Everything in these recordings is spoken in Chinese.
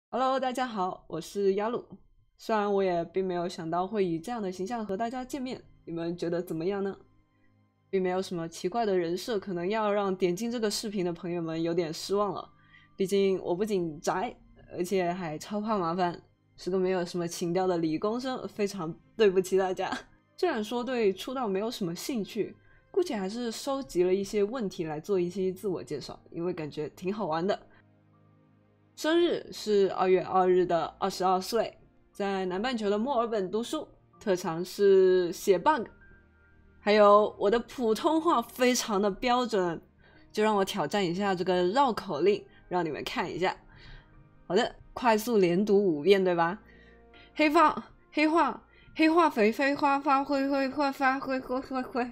Hello，大家好，我是亚鲁。虽然我也并没有想到会以这样的形象和大家见面，你们觉得怎么样呢？并没有什么奇怪的人设，可能要让点进这个视频的朋友们有点失望了。毕竟我不仅宅，而且还超怕麻烦，是个没有什么情调的理工生，非常对不起大家。虽然说对出道没有什么兴趣，姑且还是收集了一些问题来做一些自我介绍，因为感觉挺好玩的。生日是2月2日的22岁，在南半球的墨尔本读书，特长是写 bug， 还有我的普通话非常的标准，就让我挑战一下这个绕口令，让你们看一下。好的，快速连读5遍，对吧？黑发黑化黑化肥肥花发灰灰花发灰灰灰灰，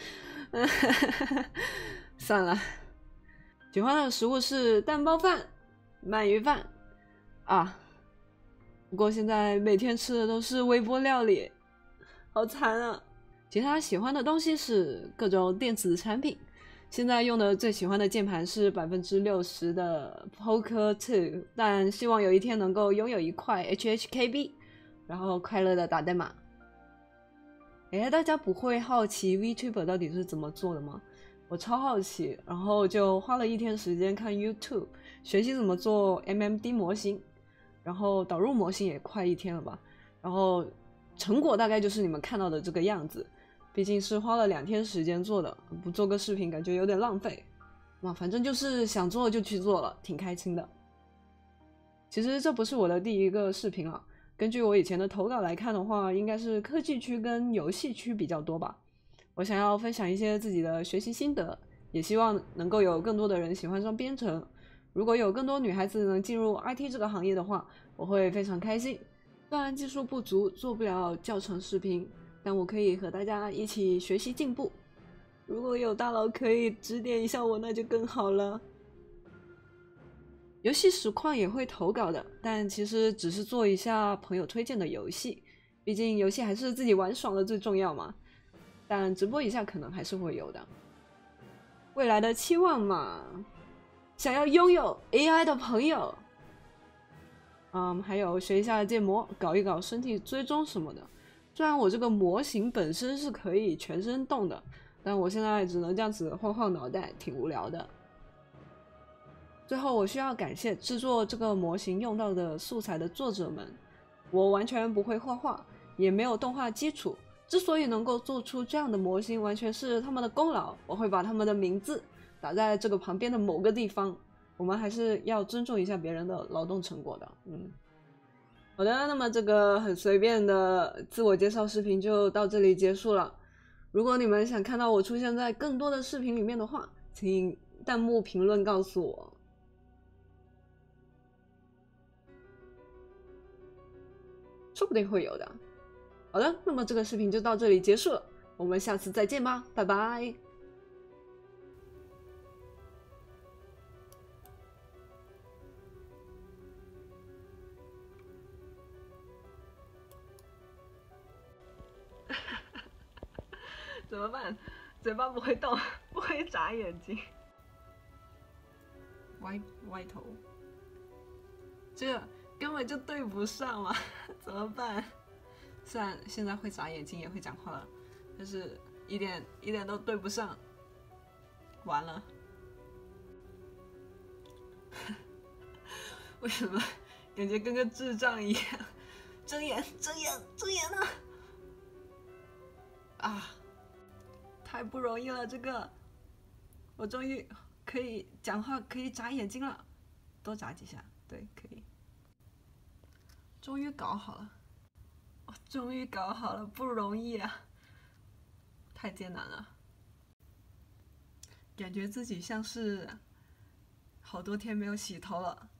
算了。喜欢的食物是蛋包饭、鳗鱼饭啊，不过现在每天吃的都是微波料理，好惨啊！其他喜欢的东西是各种电子产品，现在用的最喜欢的键盘是60%的 Poker 2，但希望有一天能够拥有一块 HHKB， 然后快乐的打代码。大家不会好奇 VTuber 到底是怎么做的吗？我超好奇，然后就花了1天时间看 YouTube 学习怎么做 MMD 模型，然后导入模型也快1天了吧，然后成果大概就是你们看到的这个样子，毕竟是花了2天时间做的，不做个视频感觉有点浪费。哇，反正就是想做就去做了，挺开心的。其实这不是我的第一个视频了，根据我以前的投稿来看的话，应该是科技区跟游戏区比较多吧。我想要分享一些自己的学习心得，也希望能够有更多的人喜欢上编程。如果有更多女孩子能进入 IT 这个行业的话，我会非常开心。虽然技术不足，做不了教程视频，但我可以和大家一起学习进步。如果有大佬可以指点一下我，那就更好了。游戏实况也会投稿的，但其实只是做一下朋友推荐的游戏，毕竟游戏还是自己玩爽的最重要嘛。但直播一下可能还是会有的。未来的期望嘛，想要拥有 AI 的朋友，还有学一下建模，搞一搞身体追踪什么的。虽然我这个模型本身是可以全身动的，但我现在只能这样子晃晃脑袋，挺无聊的。最后，我需要感谢制作这个模型用到的素材的作者们。我完全不会画画，也没有动画基础，之所以能够做出这样的模型，完全是他们的功劳。我会把他们的名字打在这个旁边的某个地方。我们还是要尊重一下别人的劳动成果的。好的，那么这个很随便的自我介绍视频就到这里结束了。如果你们想看到我出现在更多的视频里面的话，请弹幕评论告诉我。说不定会有的。好的，那么这个视频就到这里结束了，我们下次再见吧，拜拜。怎么办？嘴巴不会动，不会眨眼睛，歪头，这根本就对不上嘛，怎么办？虽然现在会眨眼睛也会讲话了，但是一点都对不上，完了。为什么感觉跟个智障一样？睁眼啊！太不容易了，这个我终于可以讲话，可以眨眼睛了，多眨几下，对，可以。终于搞好了，我终于搞好了，不容易啊，太艰难了，感觉自己像是好多天没有洗头了。